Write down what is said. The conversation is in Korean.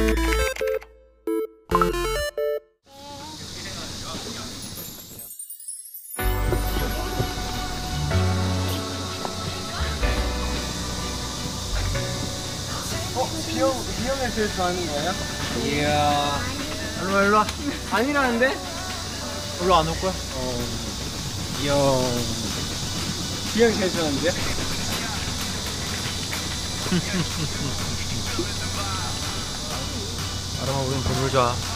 비형을 제일 좋아하는 거예요? 이야. 일로와. 아니라는데? 별로 안 올 거야? 비형 제일 좋아하는데요? 아람아, 우린 더 놀자.